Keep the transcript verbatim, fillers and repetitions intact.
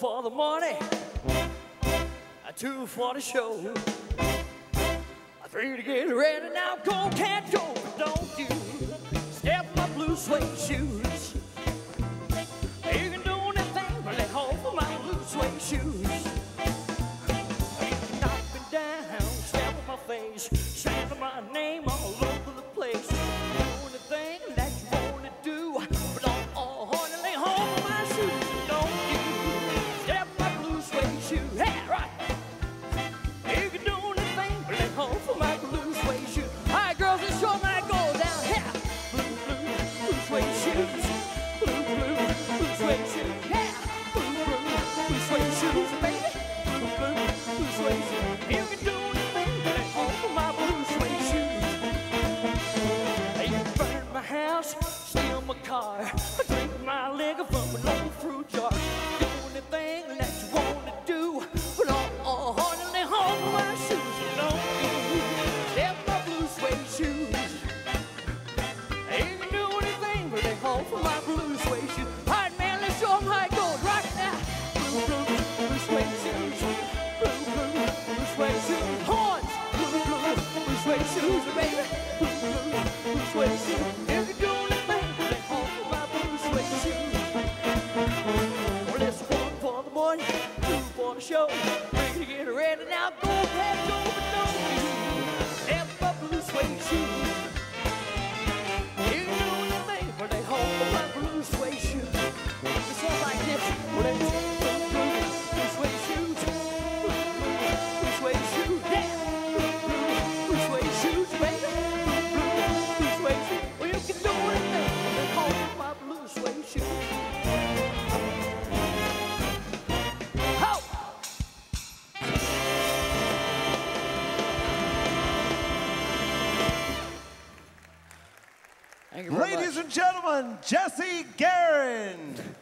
for the money, two for the show, three to get ready. Now go, can't go, don't you step in my blue suede shoes. You can do anything but let hold for my blue suede shoes. You can knock me down, step on my face, saying my name all over the place. Do anything that you want to do, but don't all honey, lay hold for my shoes. Don't you step in my blue suede shoes. Hey, right. You can do anything but let hold for my blue suede shoes. All right, girls, let's show them how it goes down here. Blue, blue, blue suede shoes. Blue, blue, blue suede shoes. Yeah. Blue, blue, blue suede shoes, baby. Blue, blue, blue suede shoes. You can do anything but let hold for my blue suede shoes. You can burn my house, steal my car, drink my liquor from an old fruit jar. Do anything that you want to do, but all, all honey, lay hold for my shoes. Don't you step my blue suede shoes. You can do anything but lay hold for my blue suede shoes. All right, man, let's show them how it goes right now. Blue, blue, blue suede shoes. Blue, blue, blue suede shoes. Horns. Blue, blue, blue suede shoes, baby. Blue, blue, blue suede shoes. You can do anything but lay hold for my blue suede shoes. Well, it's one for the morning, two for the show. Three to get ready. Now go ahead, go, but don't you step my blue suede shoes. You can do anything but lay hold for my blue suede shoes. It sounds like this. Well, it's blue, blue, blue suede shoes. Blue, blue, blue suede shoes. Yeah. Blue, blue, blue suede shoes, baby. Blue, blue, blue suede shoes. Well, you can do anything but lay hold for my blue suede shoes. Ho! Thank you very Ladies much. and gentlemen, Jesse Garon.